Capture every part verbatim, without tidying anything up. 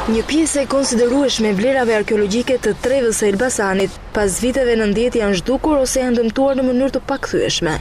Një pjesë e konsiderueshme e vlerave arkeologjike të trevës së Elbasanit pas viteve nëntëdhjetë janë zhdukur ose janë dëmtuar në mënyrë të pakthyeshme.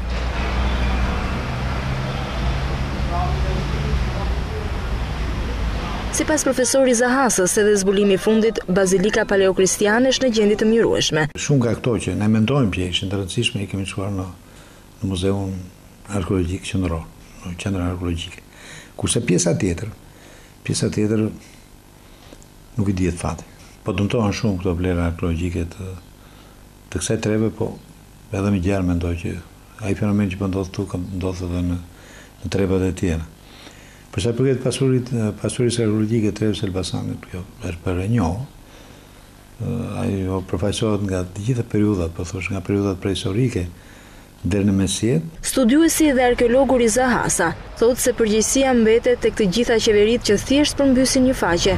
Sipas profesorit Zahasës, edhe zbulimi i fundit, bazilika paleokristiane është në gjendje të mjirueshme. Shumë nga këto që ne mendojmë që ishin të rëndësishme i kemi çuar në, në Muzeun Arkeologjik Qendror, në Qendrën Arkeologjike. Kurse pjesa tjetër, pjesa tjetër nuk i dihet fare. Po dëmtohen shumë këto vlera arkeologjike të, të kësaj treve, po edhe më gjerë mendoj që ai fenomen që po ndodh këtu ndodh edhe në, në trevat e tjera. Për sa përket pasurit, pasurisë arkeologjike të trevës së Elbasanit, kjo është për e njohur. Ajo përfaqësohet nga të gjitha periudhat, po thosh nga periudhat prehistorike deri në mesjet. Studiuesi dhe arkeologu Riza Hasa thotë se përgjegjësia mbetet tek të gjitha qeveritë që thjesht përmbysin një faqe.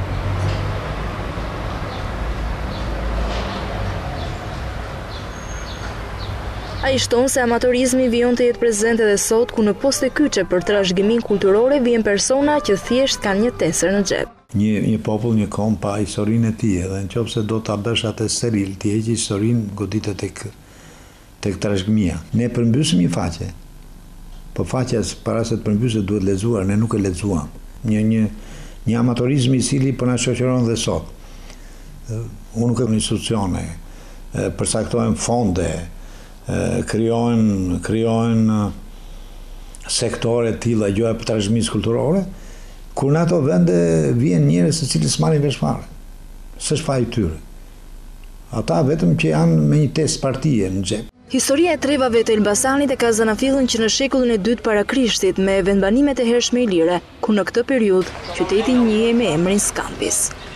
Ai shton se amatorizmi vijon të jetë prezent edhe sot, ku në poste kyçe për trashëgimin kulturore vjen persona që thjesht kanë një tesër në xhep. Një, një popull, një kom pa historinë e tij, dhe nëse do ta bësh atë steril, ti heqë historinë, goditet tek tek trashëgimia. Ne përmbysim një faqe. Po faqja para se të përmbyset duhet lexuar, ne nuk e lexuam. Një një një amatorizëm i cili po na shoqëron dhe sot. Unë nuk kam institucione, përcaktojmë fonde, krijojnë krijojnë sektore të tilla gjoja për trashëgimisë kulturore, kur në ato vende vjen njerëz se cilës marrin vesh fare. S'është faji tyre. Ata vetëm që janë me një test partie në xhep. Historia e trevave të Elbasanit e ka zanafillën që në shekullin e dytë para Krishtit me vendbanimet e hershme ilire, ku në këtë periudhë qyteti njihej me emrin Skambis.